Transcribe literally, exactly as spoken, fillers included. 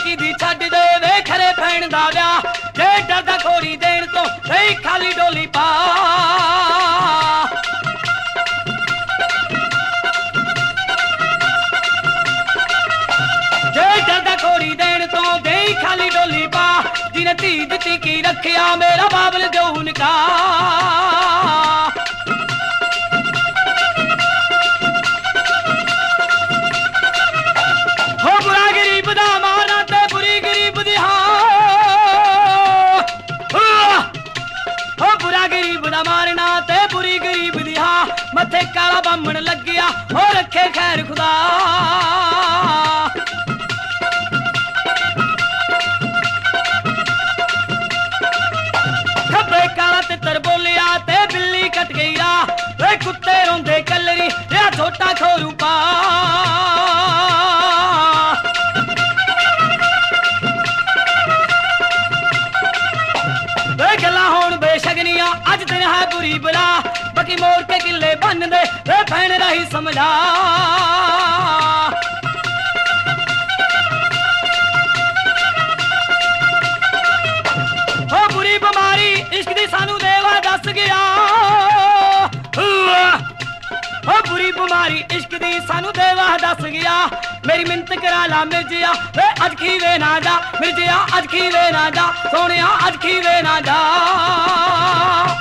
बाकी दी छड्ड दे वे खरे भैन दा व्याह जे डरदा खोरी देण तो नहीं खाली डोली पा जे डरदा खोरी देण तो नहीं खाली डोली पा जिने धी दित्ती की रखिया मेरा बाबल जऊन का हो बुरा गरीब दा मारना ते बुरी गरीब दी हाँ हो बुरा गरीब दा मारना ते बुरी गरीब दी हाँ मथे काला बामण लग गया हो रखे खैर खुदा खब्बे काला तितर बोलिया ते बिल्ली कट गई रा वे कुत्ते रोंदे कलरी या छोटा खोरू पा गला होन बेशगनिया अज दिन है बुरी बला बाकी मोर के किले बन दे वे भैन रही समझा हो बुरी बीमारी इश्क दी सानू देवा दस गया हो बुरी बीमारी इश्क दी सानू देवा दस गया मेरी मिन्नत करा ला मिर्जिया वे अज खीवे ना जा मिर्जिया अज खीवे ना जा सोनिया अज खीवे ना जा